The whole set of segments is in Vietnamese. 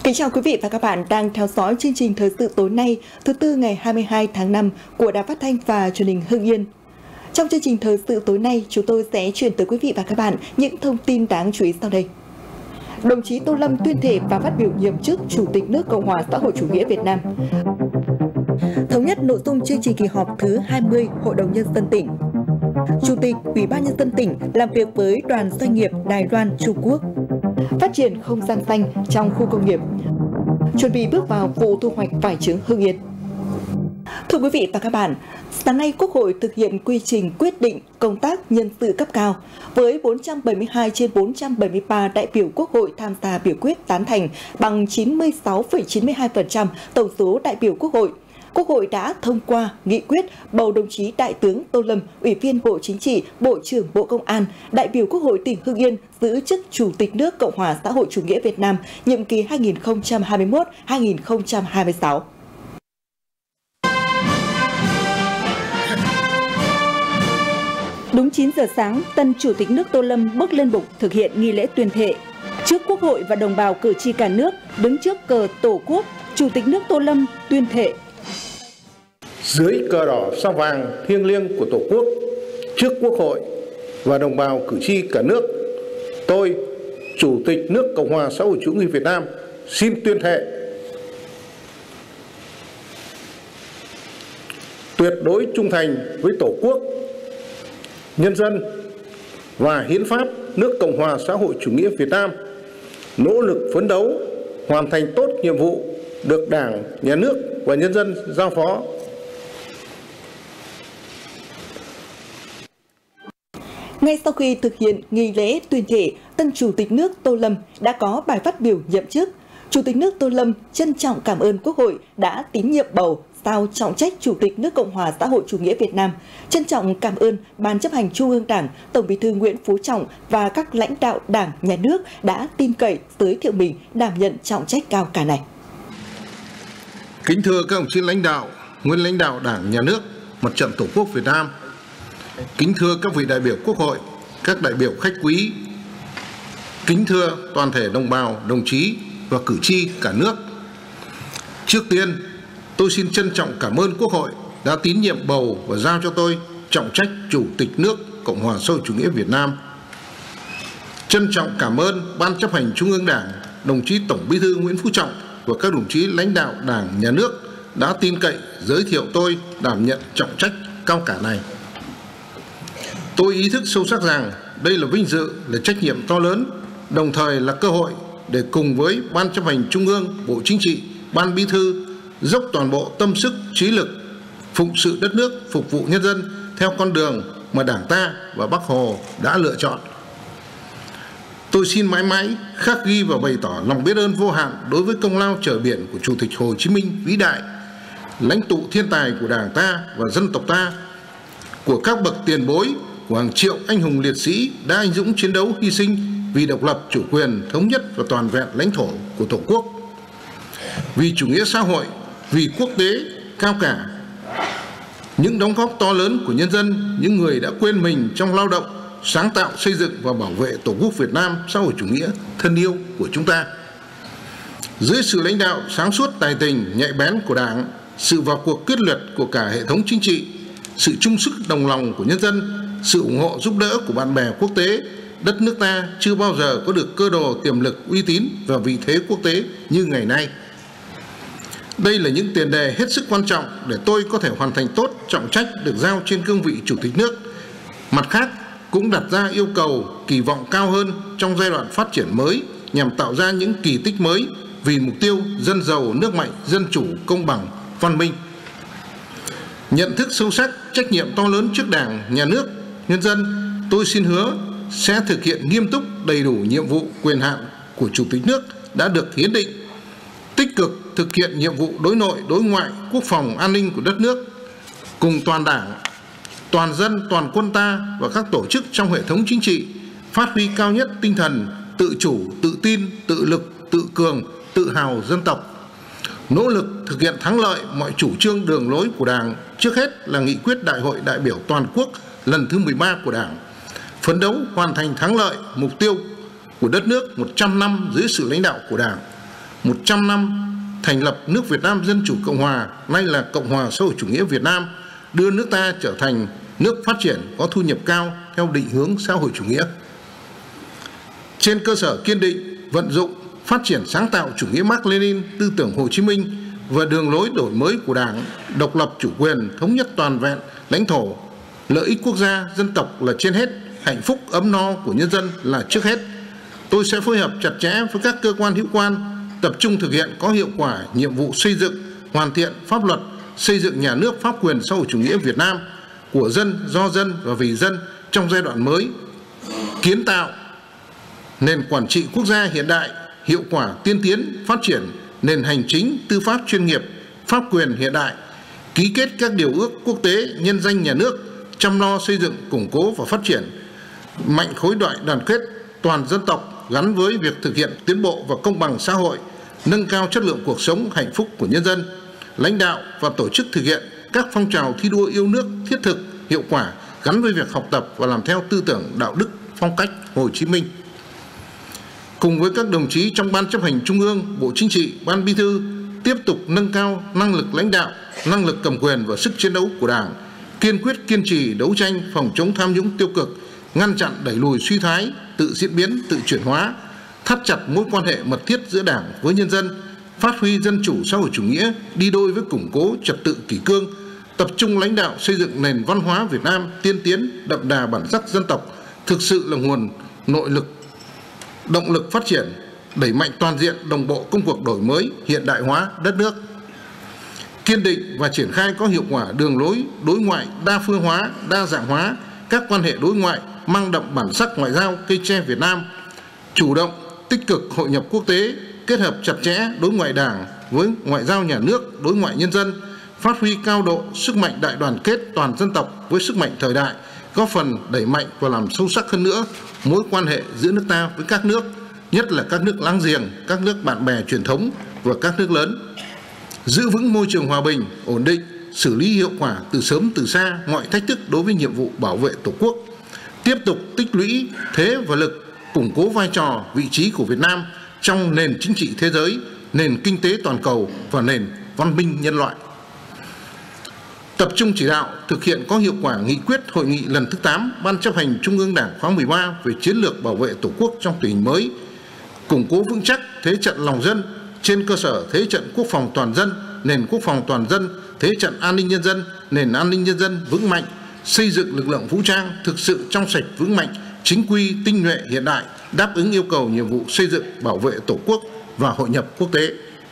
Kính chào quý vị và các bạn đang theo dõi chương trình thời sự tối nay, thứ Tư ngày 22 tháng 5 của Đài Phát thanh và Truyền hình Hưng Yên. Trong chương trình thời sự tối nay, chúng tôi sẽ chuyển tới quý vị và các bạn những thông tin đáng chú ý sau đây. Đồng chí Tô Lâm tuyên thệ và phát biểu nhậm chức Chủ tịch nước Cộng hòa xã hội chủ nghĩa Việt Nam. Thống nhất nội dung chương trình kỳ họp thứ 20 Hội đồng Nhân dân tỉnh. Chủ tịch Ủy ban Nhân dân tỉnh làm việc với đoàn doanh nghiệp Đài Loan, Trung Quốc. Phát triển không gian xanh trong khu công nghiệp. Chuẩn bị bước vào vụ thu hoạch vải trứng Hưng Yên. Thưa quý vị và các bạn, sáng nay Quốc hội thực hiện quy trình quyết định công tác nhân sự cấp cao với 472 trên 473 đại biểu Quốc hội tham gia biểu quyết tán thành bằng 96,92% tổng số đại biểu Quốc hội. Quốc hội đã thông qua nghị quyết bầu đồng chí Đại tướng Tô Lâm, Ủy viên Bộ Chính trị, Bộ trưởng Bộ Công an, đại biểu Quốc hội tỉnh Hưng Yên giữ chức Chủ tịch nước Cộng hòa xã hội chủ nghĩa Việt Nam, nhiệm kỳ 2021-2026. Đúng 9 giờ sáng, tân Chủ tịch nước Tô Lâm bước lên bục thực hiện nghi lễ tuyên thệ. Trước Quốc hội và đồng bào cử tri cả nước, đứng trước cờ Tổ quốc, Chủ tịch nước Tô Lâm tuyên thệ. Dưới cờ đỏ sao vàng thiêng liêng của Tổ quốc, trước Quốc hội và đồng bào cử tri cả nước, tôi, Chủ tịch nước Cộng hòa xã hội chủ nghĩa Việt Nam, xin tuyên thệ tuyệt đối trung thành với Tổ quốc, nhân dân và hiến pháp nước Cộng hòa xã hội chủ nghĩa Việt Nam, nỗ lực phấn đấu hoàn thành tốt nhiệm vụ được Đảng, Nhà nước và nhân dân giao phó. Ngay sau khi thực hiện nghi lễ tuyên thệ, tân Chủ tịch nước Tô Lâm đã có bài phát biểu nhậm chức. Chủ tịch nước Tô Lâm trân trọng cảm ơn Quốc hội đã tín nhiệm bầu giao trọng trách Chủ tịch nước Cộng hòa xã hội chủ nghĩa Việt Nam, trân trọng cảm ơn Ban chấp hành Trung ương Đảng, Tổng Bí thư Nguyễn Phú Trọng và các lãnh đạo Đảng, Nhà nước đã tin cậy giới thiệu mình đảm nhận trọng trách cao cả này. Kính thưa các đồng chí lãnh đạo, nguyên lãnh đạo Đảng, Nhà nước, Mặt trận Tổ quốc Việt Nam, kính thưa các vị đại biểu Quốc hội, các đại biểu khách quý, kính thưa toàn thể đồng bào, đồng chí và cử tri cả nước. Trước tiên, tôi xin trân trọng cảm ơn Quốc hội đã tín nhiệm bầu và giao cho tôi trọng trách Chủ tịch nước Cộng hòa xã hội chủ nghĩa Việt Nam. Trân trọng cảm ơn Ban chấp hành Trung ương Đảng, đồng chí Tổng Bí thư Nguyễn Phú Trọng và các đồng chí lãnh đạo Đảng, Nhà nước đã tin cậy giới thiệu tôi đảm nhận trọng trách cao cả này. Tôi ý thức sâu sắc rằng đây là vinh dự, là trách nhiệm to lớn, đồng thời là cơ hội để cùng với Ban chấp hành Trung ương, Bộ Chính trị, Ban Bí thư dốc toàn bộ tâm sức, trí lực, phụng sự đất nước, phục vụ nhân dân theo con đường mà Đảng ta và Bác Hồ đã lựa chọn. Tôi xin mãi mãi khắc ghi và bày tỏ lòng biết ơn vô hạn đối với công lao trở biển của Chủ tịch Hồ Chí Minh vĩ đại, lãnh tụ thiên tài của Đảng ta và dân tộc ta, của các bậc tiền bối, của hàng triệu anh hùng liệt sĩ đã anh dũng chiến đấu hy sinh vì độc lập, chủ quyền, thống nhất và toàn vẹn lãnh thổ của Tổ quốc, vì chủ nghĩa xã hội, vì quốc tế cao cả. Những đóng góp to lớn của nhân dân, những người đã quên mình trong lao động, sáng tạo xây dựng và bảo vệ Tổ quốc Việt Nam xã hội chủ nghĩa thân yêu của chúng ta. Dưới sự lãnh đạo sáng suốt, tài tình, nhạy bén của Đảng, sự vào cuộc quyết liệt của cả hệ thống chính trị, sự chung sức đồng lòng của nhân dân, sự ủng hộ giúp đỡ của bạn bè quốc tế, đất nước ta chưa bao giờ có được cơ đồ, tiềm lực, uy tín và vị thế quốc tế như ngày nay. Đây là những tiền đề hết sức quan trọng để tôi có thể hoàn thành tốt trọng trách được giao trên cương vị Chủ tịch nước. Mặt khác, cũng đặt ra yêu cầu, kỳ vọng cao hơn trong giai đoạn phát triển mới nhằm tạo ra những kỳ tích mới vì mục tiêu dân giàu, nước mạnh, dân chủ, công bằng, văn minh. Nhận thức sâu sắc trách nhiệm to lớn trước Đảng, Nhà nước, nhân dân, tôi xin hứa sẽ thực hiện nghiêm túc đầy đủ nhiệm vụ quyền hạn của Chủ tịch nước đã được hiến định, tích cực thực hiện nhiệm vụ đối nội, đối ngoại, quốc phòng, an ninh của đất nước, cùng toàn Đảng, toàn dân, toàn quân ta và các tổ chức trong hệ thống chính trị phát huy cao nhất tinh thần tự chủ, tự tin, tự lực, tự cường, tự hào dân tộc, nỗ lực thực hiện thắng lợi mọi chủ trương đường lối của Đảng, trước hết là nghị quyết Đại hội đại biểu toàn quốc lần thứ 13 của Đảng, phấn đấu hoàn thành thắng lợi mục tiêu của đất nước 100 năm dưới sự lãnh đạo của Đảng, 100 năm thành lập nước Việt Nam Dân Chủ Cộng Hòa, nay là Cộng Hòa Xã hội Chủ nghĩa Việt Nam, đưa nước ta trở thành nước phát triển có thu nhập cao theo định hướng xã hội chủ nghĩa. Trên cơ sở kiên định, vận dụng, phát triển sáng tạo chủ nghĩa Mác Lênin, tư tưởng Hồ Chí Minh và đường lối đổi mới của Đảng, độc lập chủ quyền, thống nhất toàn vẹn lãnh thổ, lợi ích quốc gia, dân tộc là trên hết, hạnh phúc ấm no của nhân dân là trước hết. Tôi sẽ phối hợp chặt chẽ với các cơ quan hữu quan, tập trung thực hiện có hiệu quả nhiệm vụ xây dựng, hoàn thiện pháp luật, xây dựng nhà nước pháp quyền xã hội chủ nghĩa Việt Nam của dân, do dân và vì dân trong giai đoạn mới, kiến tạo nền quản trị quốc gia hiện đại, hiệu quả tiên tiến, phát triển nền hành chính, tư pháp chuyên nghiệp, pháp quyền hiện đại, ký kết các điều ước quốc tế nhân danh nhà nước, chăm lo xây dựng, củng cố và phát triển mạnh khối đại đoàn kết toàn dân tộc gắn với việc thực hiện tiến bộ và công bằng xã hội, nâng cao chất lượng cuộc sống hạnh phúc của nhân dân, lãnh đạo và tổ chức thực hiện các phong trào thi đua yêu nước thiết thực, hiệu quả gắn với việc học tập và làm theo tư tưởng đạo đức phong cách Hồ Chí Minh. Cùng với các đồng chí trong Ban chấp hành Trung ương, Bộ Chính trị, Ban Bí thư tiếp tục nâng cao năng lực lãnh đạo, năng lực cầm quyền và sức chiến đấu của Đảng, kiên quyết kiên trì đấu tranh phòng chống tham nhũng tiêu cực, ngăn chặn đẩy lùi suy thoái, tự diễn biến, tự chuyển hóa, thắt chặt mối quan hệ mật thiết giữa Đảng với nhân dân, phát huy dân chủ xã hội chủ nghĩa đi đôi với củng cố trật tự kỷ cương, tập trung lãnh đạo xây dựng nền văn hóa Việt Nam tiên tiến, đậm đà bản sắc dân tộc, thực sự là nguồn nội lực, động lực phát triển, đẩy mạnh toàn diện đồng bộ công cuộc đổi mới, hiện đại hóa đất nước. Kiên định và triển khai có hiệu quả đường lối đối ngoại đa phương hóa, đa dạng hóa các quan hệ đối ngoại mang đậm bản sắc ngoại giao cây tre Việt Nam, chủ động tích cực hội nhập quốc tế, kết hợp chặt chẽ đối ngoại Đảng với ngoại giao nhà nước, đối ngoại nhân dân, phát huy cao độ sức mạnh đại đoàn kết toàn dân tộc với sức mạnh thời đại, góp phần đẩy mạnh và làm sâu sắc hơn nữa mối quan hệ giữa nước ta với các nước, nhất là các nước láng giềng, các nước bạn bè truyền thống và các nước lớn. Giữ vững môi trường hòa bình, ổn định, xử lý hiệu quả từ sớm từ xa mọi thách thức đối với nhiệm vụ bảo vệ Tổ quốc, tiếp tục tích lũy thế và lực, củng cố vai trò, vị trí của Việt Nam trong nền chính trị thế giới, nền kinh tế toàn cầu và nền văn minh nhân loại. Tập trung chỉ đạo thực hiện có hiệu quả nghị quyết hội nghị lần thứ 8 Ban chấp hành Trung ương Đảng khóa 13 về chiến lược bảo vệ Tổ quốc trong tình hình mới, củng cố vững chắc thế trận lòng dân trên cơ sở thế trận quốc phòng toàn dân, nền quốc phòng toàn dân, thế trận an ninh nhân dân, nền an ninh nhân dân vững mạnh, xây dựng lực lượng vũ trang thực sự trong sạch vững mạnh, chính quy, tinh nhuệ hiện đại, đáp ứng yêu cầu nhiệm vụ xây dựng bảo vệ Tổ quốc và hội nhập quốc tế.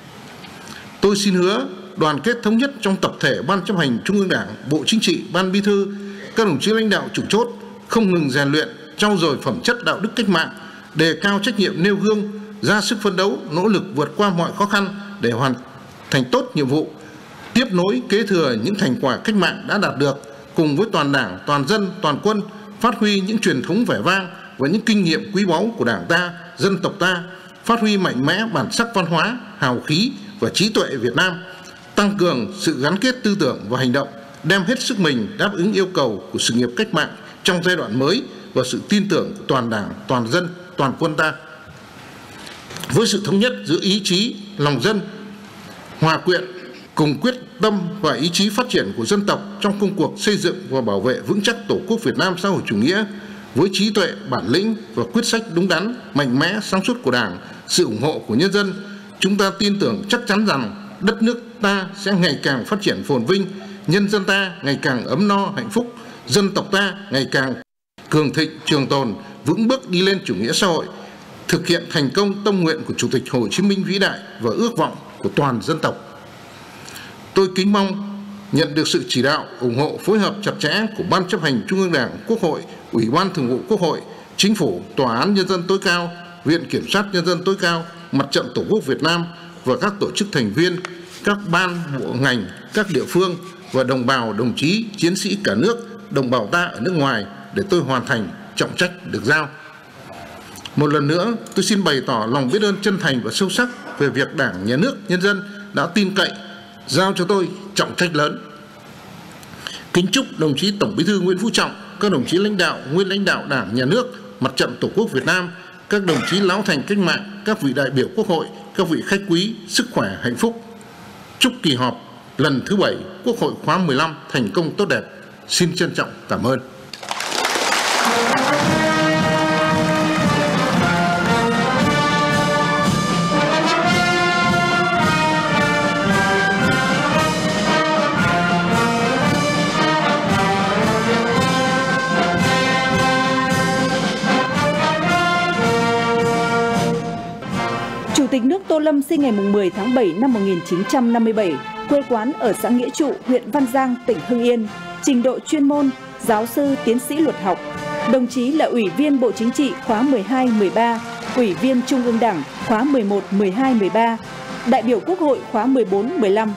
Tôi xin hứa đoàn kết thống nhất trong tập thể Ban chấp hành Trung ương Đảng, Bộ Chính trị, Ban Bí thư, các đồng chí lãnh đạo chủ chốt không ngừng rèn luyện, trau dồi phẩm chất đạo đức cách mạng, đề cao trách nhiệm nêu gương, ra sức phấn đấu, nỗ lực vượt qua mọi khó khăn để hoàn thành tốt nhiệm vụ, tiếp nối kế thừa những thành quả cách mạng đã đạt được, cùng với toàn Đảng, toàn dân, toàn quân phát huy những truyền thống vẻ vang và những kinh nghiệm quý báu của Đảng ta, dân tộc ta, phát huy mạnh mẽ bản sắc văn hóa, hào khí và trí tuệ Việt Nam, tăng cường sự gắn kết tư tưởng và hành động, đem hết sức mình đáp ứng yêu cầu của sự nghiệp cách mạng trong giai đoạn mới và sự tin tưởng của toàn Đảng, toàn dân, toàn quân ta. Với sự thống nhất giữa ý chí, lòng dân, hòa quyện, cùng quyết tâm và ý chí phát triển của dân tộc trong công cuộc xây dựng và bảo vệ vững chắc Tổ quốc Việt Nam xã hội chủ nghĩa, với trí tuệ, bản lĩnh và quyết sách đúng đắn, mạnh mẽ, sáng suốt của Đảng, sự ủng hộ của nhân dân, chúng ta tin tưởng chắc chắn rằng đất nước ta sẽ ngày càng phát triển phồn vinh, nhân dân ta ngày càng ấm no hạnh phúc, dân tộc ta ngày càng cường thịnh trường tồn, vững bước đi lên chủ nghĩa xã hội, thực hiện thành công tâm nguyện của Chủ tịch Hồ Chí Minh vĩ đại và ước vọng của toàn dân tộc. Tôi kính mong nhận được sự chỉ đạo, ủng hộ, phối hợp chặt chẽ của Ban chấp hành Trung ương Đảng, Quốc hội, Ủy ban Thường vụ Quốc hội, Chính phủ, Tòa án Nhân dân tối cao, Viện Kiểm sát Nhân dân tối cao, Mặt trận Tổ quốc Việt Nam và các tổ chức thành viên, các ban, bộ ngành, các địa phương và đồng bào, đồng chí, chiến sĩ cả nước, đồng bào ta ở nước ngoài để tôi hoàn thành trọng trách được giao. Một lần nữa, tôi xin bày tỏ lòng biết ơn chân thành và sâu sắc về việc Đảng, Nhà nước, nhân dân đã tin cậy, giao cho tôi trọng trách lớn. Kính chúc đồng chí Tổng Bí thư Nguyễn Phú Trọng, các đồng chí lãnh đạo, nguyên lãnh đạo Đảng, Nhà nước, Mặt trận Tổ quốc Việt Nam, các đồng chí lão thành cách mạng, các vị đại biểu Quốc hội, các vị khách quý, sức khỏe, hạnh phúc. Chúc kỳ họp lần thứ 7 Quốc hội khóa 15 thành công tốt đẹp. Xin trân trọng cảm ơn. Chủ tịch nước Tô Lâm sinh ngày 10 tháng 7 năm 1957, quê quán ở xã Nghĩa Trụ, huyện Văn Giang, tỉnh Hưng Yên, trình độ chuyên môn, giáo sư, tiến sĩ luật học. Đồng chí là Ủy viên Bộ Chính trị khóa 12-13, Ủy viên Trung ương Đảng khóa 11, 12, 13, đại biểu Quốc hội khóa 14, 15.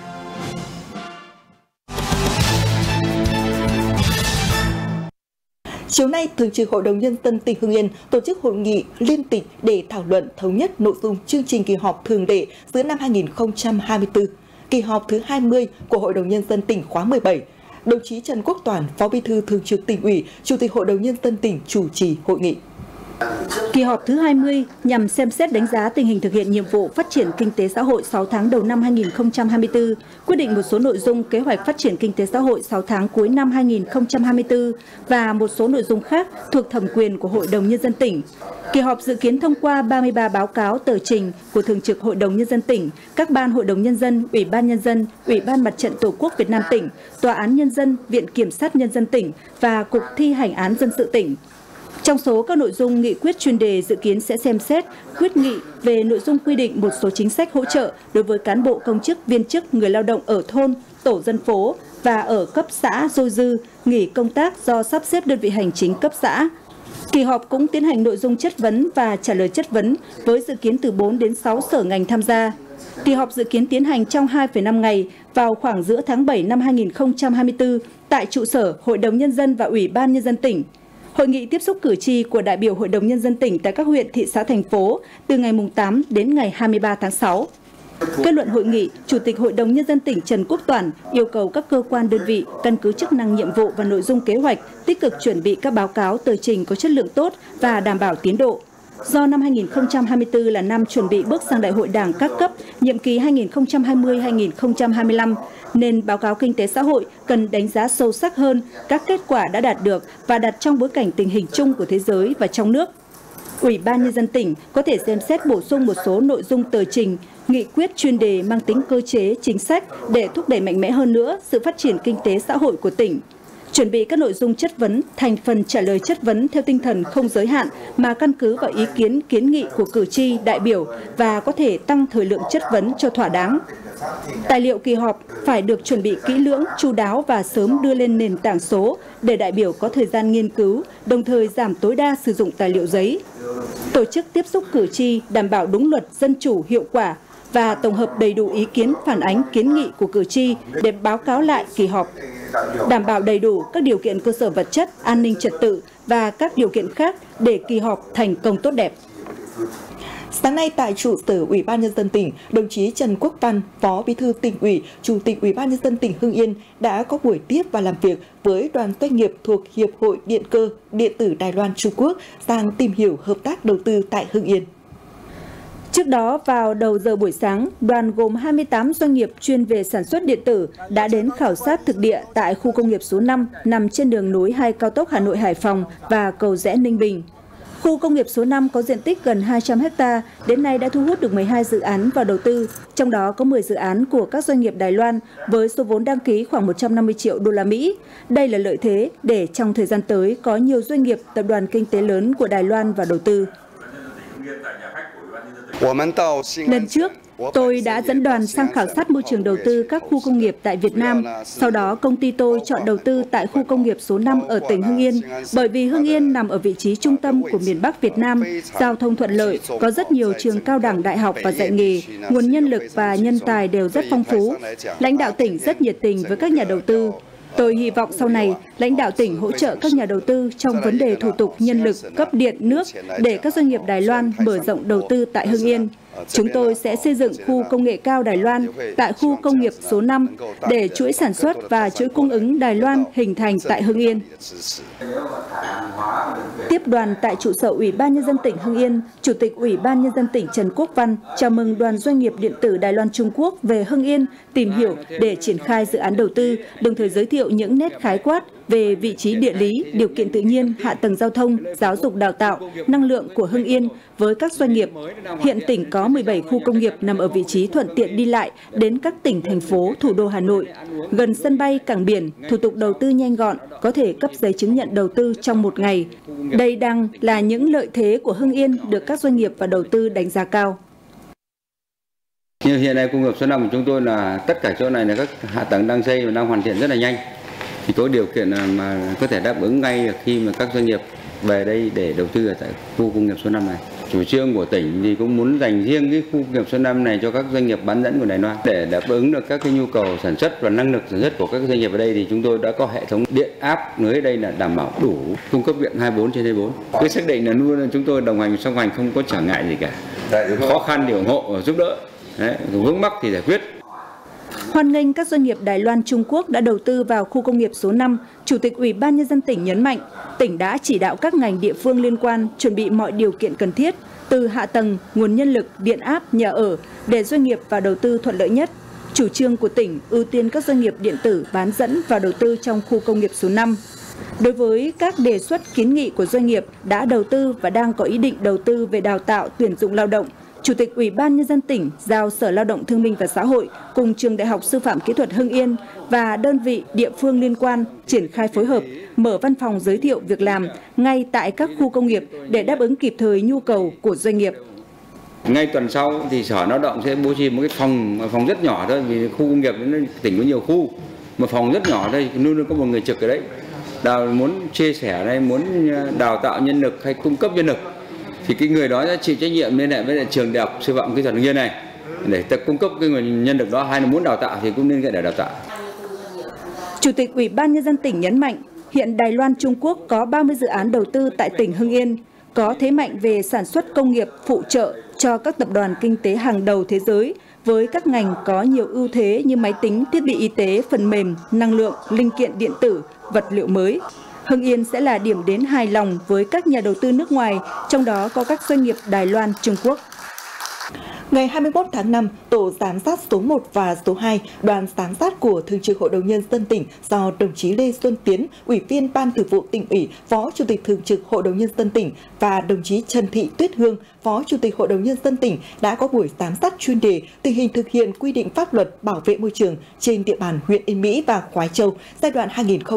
Chiều nay, Thường trực Hội đồng Nhân dân tỉnh Hưng Yên tổ chức hội nghị liên tịch để thảo luận thống nhất nội dung chương trình kỳ họp thường lệ giữa năm 2024, kỳ họp thứ 20 của Hội đồng Nhân dân tỉnh khóa 17. Đồng chí Trần Quốc Toản, Phó Bí thư Thường trực Tỉnh ủy, Chủ tịch Hội đồng Nhân dân tỉnh chủ trì hội nghị. Kỳ họp thứ 20 nhằm xem xét đánh giá tình hình thực hiện nhiệm vụ phát triển kinh tế xã hội 6 tháng đầu năm 2024, quyết định một số nội dung kế hoạch phát triển kinh tế xã hội 6 tháng cuối năm 2024 và một số nội dung khác thuộc thẩm quyền của Hội đồng Nhân dân tỉnh. Kỳ họp dự kiến thông qua 33 báo cáo tờ trình của Thường trực Hội đồng Nhân dân tỉnh, các ban Hội đồng Nhân dân, Ủy ban Nhân dân, Ủy ban Mặt trận Tổ quốc Việt Nam tỉnh, Tòa án Nhân dân, Viện Kiểm sát Nhân dân tỉnh và Cục Thi hành án dân sự tỉnh. Trong số các nội dung nghị quyết chuyên đề dự kiến sẽ xem xét quyết nghị về nội dung quy định một số chính sách hỗ trợ đối với cán bộ công chức, viên chức, người lao động ở thôn, tổ dân phố và ở cấp xã dôi dư, nghỉ công tác do sắp xếp đơn vị hành chính cấp xã. Kỳ họp cũng tiến hành nội dung chất vấn và trả lời chất vấn với dự kiến từ 4 đến 6 sở ngành tham gia. Kỳ họp dự kiến tiến hành trong 2,5 ngày vào khoảng giữa tháng 7 năm 2024 tại trụ sở Hội đồng Nhân dân và Ủy ban Nhân dân tỉnh. Hội nghị tiếp xúc cử tri của đại biểu Hội đồng Nhân dân tỉnh tại các huyện, thị xã, thành phố từ ngày 8 đến ngày 23 tháng 6. Kết luận hội nghị, Chủ tịch Hội đồng Nhân dân tỉnh Trần Quốc Toản yêu cầu các cơ quan đơn vị căn cứ chức năng nhiệm vụ và nội dung kế hoạch tích cực chuẩn bị các báo cáo tờ trình có chất lượng tốt và đảm bảo tiến độ. Do năm 2024 là năm chuẩn bị bước sang Đại hội Đảng các cấp, nhiệm kỳ 2020-2025, nên báo cáo kinh tế xã hội cần đánh giá sâu sắc hơn các kết quả đã đạt được và đặt trong bối cảnh tình hình chung của thế giới và trong nước. Ủy ban Nhân dân tỉnh có thể xem xét bổ sung một số nội dung tờ trình, nghị quyết chuyên đề mang tính cơ chế, chính sách để thúc đẩy mạnh mẽ hơn nữa sự phát triển kinh tế xã hội của tỉnh. Chuẩn bị các nội dung chất vấn thành phần trả lời chất vấn theo tinh thần không giới hạn mà căn cứ vào ý kiến kiến nghị của cử tri, đại biểu và có thể tăng thời lượng chất vấn cho thỏa đáng. Tài liệu kỳ họp phải được chuẩn bị kỹ lưỡng, chu đáo và sớm đưa lên nền tảng số để đại biểu có thời gian nghiên cứu, đồng thời giảm tối đa sử dụng tài liệu giấy. Tổ chức tiếp xúc cử tri đảm bảo đúng luật, dân chủ, hiệu quả và tổng hợp đầy đủ ý kiến phản ánh kiến nghị của cử tri để báo cáo lại kỳ họp. Đảm bảo đầy đủ các điều kiện cơ sở vật chất, an ninh trật tự và các điều kiện khác để kỳ họp thành công tốt đẹp. Sáng nay tại trụ sở Ủy ban Nhân dân tỉnh, đồng chí Trần Quốc Toản, Phó Bí thư Tỉnh ủy, Chủ tịch Ủy ban Nhân dân tỉnh Hưng Yên đã có buổi tiếp và làm việc với đoàn doanh nghiệp thuộc Hiệp hội Điện cơ Điện tử Đài Loan Trung Quốc sang tìm hiểu hợp tác đầu tư tại Hưng Yên. Trước đó, vào đầu giờ buổi sáng, đoàn gồm 28 doanh nghiệp chuyên về sản xuất điện tử đã đến khảo sát thực địa tại khu công nghiệp số 5 nằm trên đường nối 2 cao tốc Hà Nội - Hải Phòng và cầu Rẽ - Ninh Bình. Khu công nghiệp số 5 có diện tích gần 200 ha, đến nay đã thu hút được 12 dự án vào đầu tư, trong đó có 10 dự án của các doanh nghiệp Đài Loan với số vốn đăng ký khoảng 150 triệu đô la Mỹ. Đây là lợi thế để trong thời gian tới có nhiều doanh nghiệp, tập đoàn kinh tế lớn của Đài Loan vào đầu tư. Lần trước, tôi đã dẫn đoàn sang khảo sát môi trường đầu tư các khu công nghiệp tại Việt Nam. Sau đó, công ty tôi chọn đầu tư tại khu công nghiệp số 5 ở tỉnh Hưng Yên, bởi vì Hưng Yên nằm ở vị trí trung tâm của miền Bắc Việt Nam, giao thông thuận lợi, có rất nhiều trường cao đẳng, đại học và dạy nghề, nguồn nhân lực và nhân tài đều rất phong phú. Lãnh đạo tỉnh rất nhiệt tình với các nhà đầu tư. Tôi hy vọng sau này, lãnh đạo tỉnh hỗ trợ các nhà đầu tư trong vấn đề thủ tục nhân lực, cấp điện, nước để các doanh nghiệp Đài Loan mở rộng đầu tư tại Hưng Yên. Chúng tôi sẽ xây dựng khu công nghệ cao Đài Loan tại khu công nghiệp số 5 để chuỗi sản xuất và chuỗi cung ứng Đài Loan hình thành tại Hưng Yên. Tiếp đoàn tại trụ sở Ủy ban Nhân dân tỉnh Hưng Yên, Chủ tịch Ủy ban Nhân dân tỉnh Trần Quốc Văn chào mừng đoàn doanh nghiệp điện tử Đài Loan Trung Quốc về Hưng Yên tìm hiểu để triển khai dự án đầu tư, đồng thời giới thiệu những nét khái quát về vị trí địa lý, điều kiện tự nhiên, hạ tầng giao thông, giáo dục đào tạo, năng lượng của Hưng Yên với các doanh nghiệp. Hiện tỉnh có 17 khu công nghiệp nằm ở vị trí thuận tiện đi lại đến các tỉnh, thành phố, thủ đô Hà Nội, gần sân bay, cảng biển, thủ tục đầu tư nhanh gọn, có thể cấp giấy chứng nhận đầu tư trong một ngày. Đây đang là những lợi thế của Hưng Yên được các doanh nghiệp và đầu tư đánh giá cao. Như hiện nay công nghiệp số 5 của chúng tôi là tất cả chỗ này là các hạ tầng đang xây và đang hoàn thiện rất là nhanh. Thì có điều kiện mà có thể đáp ứng ngay khi mà các doanh nghiệp về đây để đầu tư ở tại khu công nghiệp số 5 này. Chủ trương của tỉnh thì cũng muốn dành riêng cái khu công nghiệp số 5 này cho các doanh nghiệp bán dẫn của Đài Loan để đáp ứng được các cái nhu cầu sản xuất và năng lực sản xuất của các doanh nghiệp ở đây. Thì chúng tôi đã có hệ thống điện áp lưới đây là đảm bảo đủ cung cấp điện 24/24. Cứ xác định là luôn là chúng tôi đồng hành song hành, không có trở ngại gì cả. Khó khăn thì ủng hộ và giúp đỡ. Đấy, vướng mắc thì giải quyết. Hoan nghênh các doanh nghiệp Đài Loan Trung Quốc đã đầu tư vào khu công nghiệp số 5, Chủ tịch Ủy ban Nhân dân tỉnh nhấn mạnh, tỉnh đã chỉ đạo các ngành địa phương liên quan chuẩn bị mọi điều kiện cần thiết, từ hạ tầng, nguồn nhân lực, điện áp, nhà ở, để doanh nghiệp vào đầu tư thuận lợi nhất. Chủ trương của tỉnh ưu tiên các doanh nghiệp điện tử bán dẫn vào đầu tư trong khu công nghiệp số 5. Đối với các đề xuất kiến nghị của doanh nghiệp đã đầu tư và đang có ý định đầu tư về đào tạo, tuyển dụng lao động, Chủ tịch Ủy ban Nhân dân tỉnh giao Sở Lao động Thương binh và Xã hội cùng Trường Đại học Sư phạm Kỹ thuật Hưng Yên và đơn vị địa phương liên quan triển khai phối hợp, mở văn phòng giới thiệu việc làm ngay tại các khu công nghiệp để đáp ứng kịp thời nhu cầu của doanh nghiệp. Ngay tuần sau thì Sở Lao động sẽ bố trí một cái phòng rất nhỏ thôi, vì khu công nghiệp tỉnh có nhiều khu, một phòng rất nhỏ đây luôn luôn có một người trực ở đấy. Muốn chia sẻ đây, muốn đào tạo nhân lực hay cung cấp nhân lực thì cái người đó sẽ chịu trách nhiệm liên hệ với Trường Đại học Sư phạm Kỹ thuật Hưng Yên này để ta cung cấp cái nguồn nhân lực đó, hay là muốn đào tạo thì cũng nên để đào tạo. Chủ tịch Ủy ban Nhân dân tỉnh nhấn mạnh, hiện Đài Loan Trung Quốc có 30 dự án đầu tư tại tỉnh Hưng Yên, có thế mạnh về sản xuất công nghiệp phụ trợ cho các tập đoàn kinh tế hàng đầu thế giới với các ngành có nhiều ưu thế như máy tính, thiết bị y tế, phần mềm, năng lượng, linh kiện điện tử, vật liệu mới. Hưng Yên sẽ là điểm đến hài lòng với các nhà đầu tư nước ngoài, trong đó có các doanh nghiệp Đài Loan, Trung Quốc. Ngày 21 tháng 5, Tổ giám sát số 1 và số 2, đoàn giám sát của Thường trực Hội đồng Nhân dân tỉnh do đồng chí Lê Xuân Tiến, Ủy viên Ban Thường vụ Tỉnh ủy, Phó Chủ tịch Thường trực Hội đồng Nhân dân tỉnh và đồng chí Trần Thị Tuyết Hương, Phó Chủ tịch Hội đồng Nhân dân tỉnh đã có buổi giám sát chuyên đề tình hình thực hiện quy định pháp luật bảo vệ môi trường trên địa bàn huyện Yên Mỹ và Khoái Châu giai đoạn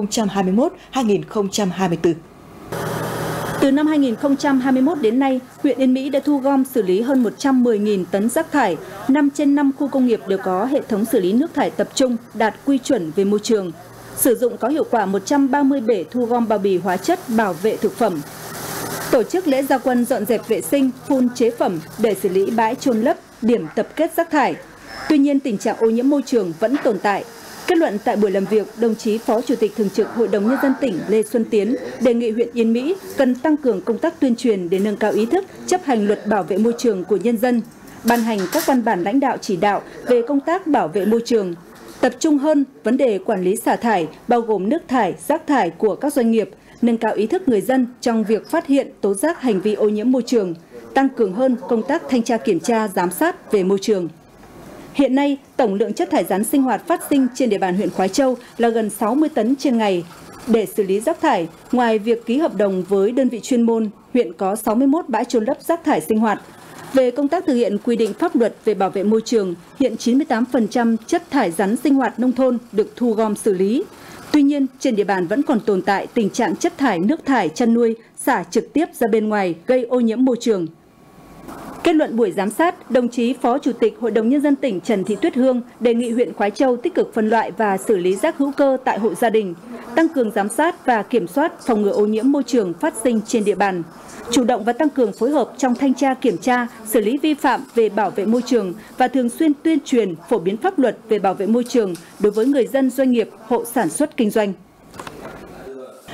2021-2024. Từ năm 2021 đến nay, huyện Yên Mỹ đã thu gom xử lý hơn 110.000 tấn rác thải, 5 trên 5 khu công nghiệp đều có hệ thống xử lý nước thải tập trung đạt quy chuẩn về môi trường. Sử dụng có hiệu quả 130 bể thu gom bao bì hóa chất bảo vệ thực phẩm. Tổ chức lễ gia quân dọn dẹp vệ sinh, phun chế phẩm để xử lý bãi chôn lấp, điểm tập kết rác thải. Tuy nhiên, tình trạng ô nhiễm môi trường vẫn tồn tại. Kết luận tại buổi làm việc, đồng chí Phó Chủ tịch Thường trực Hội đồng Nhân dân tỉnh Lê Xuân Tiến đề nghị huyện Yên Mỹ cần tăng cường công tác tuyên truyền để nâng cao ý thức chấp hành luật bảo vệ môi trường của nhân dân, ban hành các văn bản lãnh đạo chỉ đạo về công tác bảo vệ môi trường, tập trung hơn vấn đề quản lý xả thải, bao gồm nước thải, rác thải của các doanh nghiệp, nâng cao ý thức người dân trong việc phát hiện, tố giác hành vi ô nhiễm môi trường, tăng cường hơn công tác thanh tra kiểm tra, giám sát về môi trường. Hiện nay, tổng lượng chất thải rắn sinh hoạt phát sinh trên địa bàn huyện Khoái Châu là gần 60 tấn trên ngày. Để xử lý rác thải, ngoài việc ký hợp đồng với đơn vị chuyên môn, huyện có 61 bãi chôn lấp rác thải sinh hoạt. Về công tác thực hiện quy định pháp luật về bảo vệ môi trường, hiện 98% chất thải rắn sinh hoạt nông thôn được thu gom xử lý. Tuy nhiên, trên địa bàn vẫn còn tồn tại tình trạng chất thải nước thải chăn nuôi xả trực tiếp ra bên ngoài gây ô nhiễm môi trường. Kết luận buổi giám sát, đồng chí Phó Chủ tịch Hội đồng Nhân dân tỉnh Trần Thị Tuyết Hương đề nghị huyện Khoái Châu tích cực phân loại và xử lý rác hữu cơ tại hộ gia đình, tăng cường giám sát và kiểm soát phòng ngừa ô nhiễm môi trường phát sinh trên địa bàn, chủ động và tăng cường phối hợp trong thanh tra kiểm tra, xử lý vi phạm về bảo vệ môi trường và thường xuyên tuyên truyền, phổ biến pháp luật về bảo vệ môi trường đối với người dân, doanh nghiệp, hộ sản xuất kinh doanh.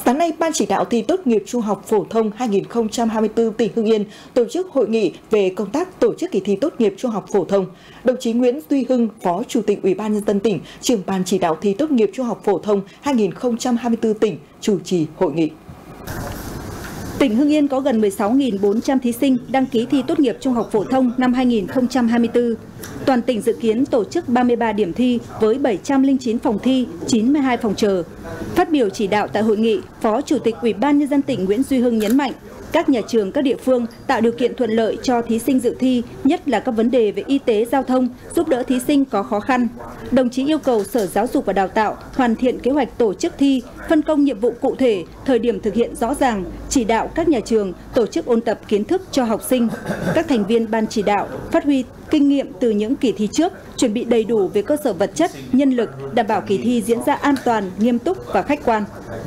Sáng nay, Ban chỉ đạo thi tốt nghiệp trung học phổ thông 2024 tỉnh Hưng Yên tổ chức hội nghị về công tác tổ chức kỳ thi tốt nghiệp trung học phổ thông. Đồng chí Nguyễn Duy Hưng, Phó Chủ tịch Ủy ban Nhân dân tỉnh, trưởng Ban chỉ đạo thi tốt nghiệp trung học phổ thông 2024 tỉnh chủ trì hội nghị. Tỉnh Hưng Yên có gần 16.400 thí sinh đăng ký thi tốt nghiệp trung học phổ thông năm 2024. Toàn tỉnh dự kiến tổ chức 33 điểm thi với 709 phòng thi, 92 phòng chờ. Phát biểu chỉ đạo tại hội nghị, Phó Chủ tịch Ủy ban Nhân dân tỉnh Nguyễn Duy Hưng nhấn mạnh, các nhà trường, các địa phương tạo điều kiện thuận lợi cho thí sinh dự thi, nhất là các vấn đề về y tế, giao thông, giúp đỡ thí sinh có khó khăn. Đồng chí yêu cầu Sở Giáo dục và Đào tạo hoàn thiện kế hoạch tổ chức thi, phân công nhiệm vụ cụ thể, thời điểm thực hiện rõ ràng, chỉ đạo các nhà trường tổ chức ôn tập kiến thức cho học sinh. Các thành viên ban chỉ đạo phát huy kinh nghiệm từ những kỳ thi trước, chuẩn bị đầy đủ về cơ sở vật chất, nhân lực, đảm bảo kỳ thi diễn ra an toàn, nghiêm túc và khách quan.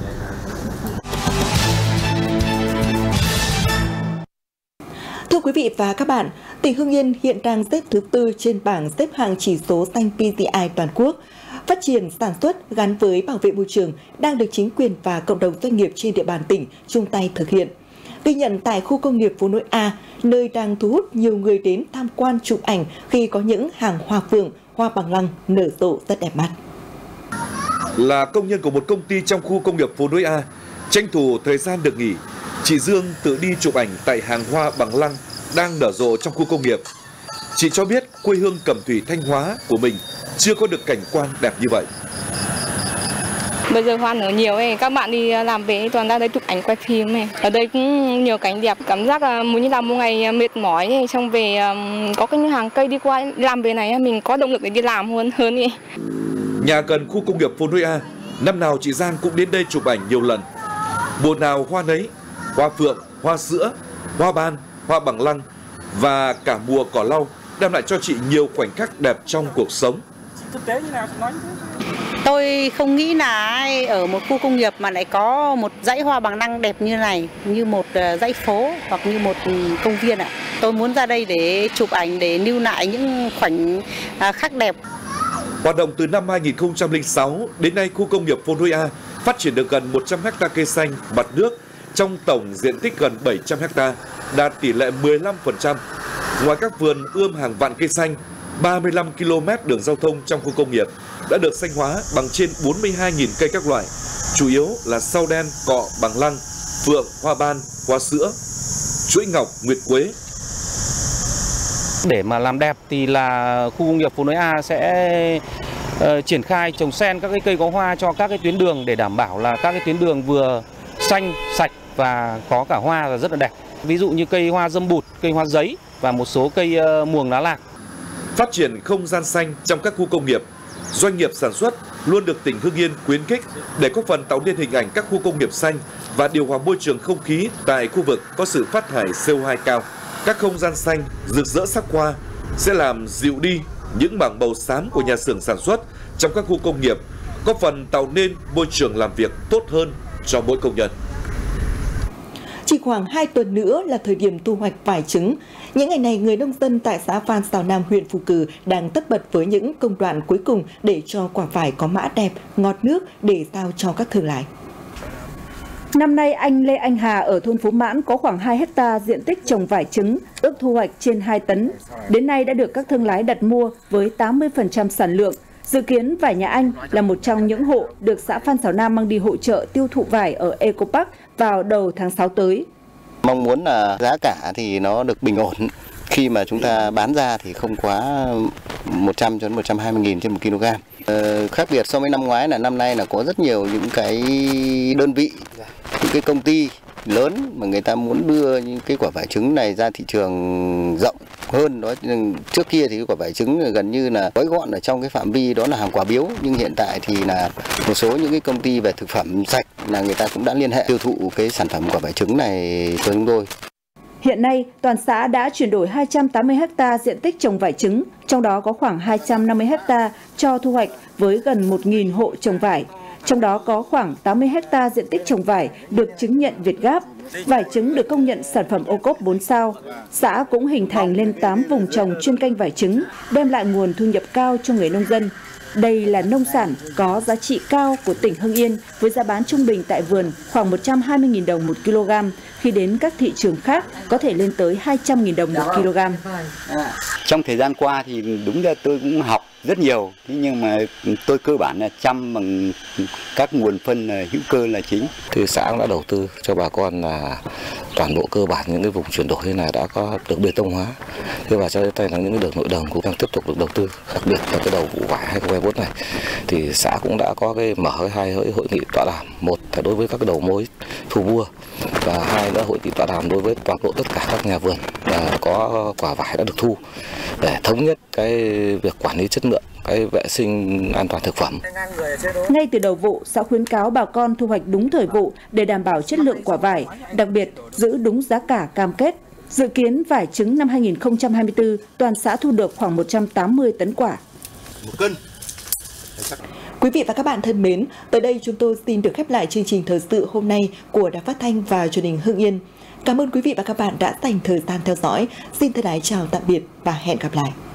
Thưa quý vị và các bạn, tỉnh Hưng Yên hiện đang xếp thứ 4 trên bảng xếp hạng chỉ số xanh PCI toàn quốc. Phát triển sản xuất gắn với bảo vệ môi trường đang được chính quyền và cộng đồng doanh nghiệp trên địa bàn tỉnh chung tay thực hiện. Ghi nhận tại khu công nghiệp Phố Nối A, nơi đang thu hút nhiều người đến tham quan chụp ảnh khi có những hàng hoa phượng, hoa bằng lăng nở rộ rất đẹp mắt. Là công nhân của một công ty trong khu công nghiệp Phố Nối A, tranh thủ thời gian được nghỉ, chị Dương tự đi chụp ảnh tại hàng hoa bằng lăng đang nở rộ trong khu công nghiệp. Chị cho biết quê hương Cẩm Thủy, Thanh Hóa của mình chưa có được cảnh quan đẹp như vậy. Bây giờ hoa nở nhiều ấy, các bạn đi làm về toàn ra đây chụp ảnh quay phim này. Ở đây cũng nhiều cảnh đẹp, cảm giác muốn như là một ngày mệt mỏi ấy, xong về có cái hàng cây đi qua làm về này mình có động lực để đi làm hơn đi. Nhà gần khu công nghiệp Phố Nối A, năm nào chị Giang cũng đến đây chụp ảnh nhiều lần. Mùa nào hoa nấy, hoa phượng, hoa sữa, hoa ban, hoa bằng lăng và cả mùa cỏ lau đem lại cho chị nhiều khoảnh khắc đẹp trong cuộc sống. Tôi không nghĩ là ở một khu công nghiệp mà lại có một dãy hoa bằng lăng đẹp như này, như một dãy phố hoặc như một công viên ạ. Tôi muốn ra đây để chụp ảnh, để lưu lại những khoảnh khắc đẹp. Hoạt động từ năm 2006 đến nay, khu công nghiệp Phố Nối A phát triển được gần 100 ha cây xanh mặt nước trong tổng diện tích gần 700 ha, đạt tỷ lệ 15%. Ngoài các vườn ươm hàng vạn cây xanh, 35 km đường giao thông trong khu công nghiệp đã được xanh hóa bằng trên 42.000 cây các loại, chủ yếu là sao đen, cọ, bằng lăng, phượng, hoa ban, hoa sữa, chuỗi ngọc, nguyệt quế. Để mà làm đẹp thì là khu công nghiệp Phố Nối A sẽ triển khai trồng xen các cái cây có hoa cho các cái tuyến đường để đảm bảo là các cái tuyến đường vừa xanh, sạch và có cả hoa là rất là đẹp. Ví dụ như cây hoa dâm bụt, cây hoa giấy và một số cây muồng lá lạc. Phát triển không gian xanh trong các khu công nghiệp, doanh nghiệp sản xuất luôn được tỉnh Hưng Yên khuyến khích để góp phần tạo nên hình ảnh các khu công nghiệp xanh và điều hòa môi trường không khí tại khu vực có sự phát thải CO2 cao. Các không gian xanh rực rỡ sắc hoa sẽ làm dịu đi những mảng màu xám của nhà xưởng sản xuất trong các khu công nghiệp, góp phần tạo nên môi trường làm việc tốt hơn cho mỗi công nhân. Chỉ khoảng 2 tuần nữa là thời điểm thu hoạch vải trứng. Những ngày này, người nông dân tại xã Phan Xào Nam, huyện Phù Cử đang tất bật với những công đoạn cuối cùng để cho quả vải có mã đẹp, ngọt nước để giao cho các thương lái. Năm nay, anh Lê Anh Hà ở thôn Phú Mãn có khoảng 2 hectare diện tích trồng vải trứng, ước thu hoạch trên 2 tấn. Đến nay đã được các thương lái đặt mua với 80% sản lượng. Dự kiến vải nhà anh là một trong những hộ được xã Phan Xào Nam mang đi hội chợ tiêu thụ vải ở Eco Park vào đầu tháng 6 tới. Mong muốn là giá cả thì nó được bình ổn. Khi mà chúng ta bán ra thì không quá 100 cho đến 120.000 trên 1 kg. Khác biệt so với năm ngoái là năm nay là có rất nhiều những cái đơn vị, những cái công ty lớn mà người ta muốn đưa những cái quả vải trứng này ra thị trường rộng hơn. Đó, trước kia thì cái quả vải trứng gần như là gói gọn ở trong cái phạm vi đó là hàng quả biếu, nhưng hiện tại thì là một số những cái công ty về thực phẩm sạch là người ta cũng đã liên hệ tiêu thụ cái sản phẩm quả vải trứng này cho chúng tôi. Hiện nay, toàn xã đã chuyển đổi 280 ha diện tích trồng vải trứng, trong đó có khoảng 250 ha cho thu hoạch với gần 1.000 hộ trồng vải. Trong đó có khoảng 80 ha diện tích trồng vải được chứng nhận Việt Gáp. Vải trứng được công nhận sản phẩm ô cốp 4 sao. Xã cũng hình thành lên 8 vùng trồng chuyên canh vải trứng, đem lại nguồn thu nhập cao cho người nông dân. Đây là nông sản có giá trị cao của tỉnh Hưng Yên với giá bán trung bình tại vườn khoảng 120.000 đồng 1 kg, khi đến các thị trường khác có thể lên tới 200.000 đồng 1 kg. Trong thời gian qua thì đúng ra tôi cũng học rất nhiều, nhưng mà tôi cơ bản là chăm bằng các nguồn phân hữu cơ là chính. Thì xã cũng đã đầu tư cho bà con là toàn bộ cơ bản những cái vùng chuyển đổi thế này đã có được bê tông hóa. Thế và cho đến tay là những cái đường nội đồng cũng đang tiếp tục được đầu tư, đặc biệt là cái đầu vụ vải 2024 này thì xã cũng đã có cái mở hai hội nghị tọa đàm, một là đối với các cái đầu mối thu mua và hai nữa hội nghị tọa đàm đối với toàn bộ tất cả các nhà vườn có quả vải đã được thu để thống nhất cái việc quản lý chất lượng, cái vệ sinh an toàn thực phẩm. Ngay từ đầu vụ, xã khuyến cáo bà con thu hoạch đúng thời vụ để đảm bảo chất lượng quả vải, đặc biệt giữ đúng giá cả cam kết. Dự kiến vải trứng năm 2024, toàn xã thu được khoảng 180 tấn quả. Quý vị và các bạn thân mến, tới đây chúng tôi xin được khép lại chương trình thời sự hôm nay của Đài Phát thanh và Truyền hình Hưng Yên. Cảm ơn quý vị và các bạn đã dành thời gian theo dõi. Xin thân ái chào tạm biệt và hẹn gặp lại.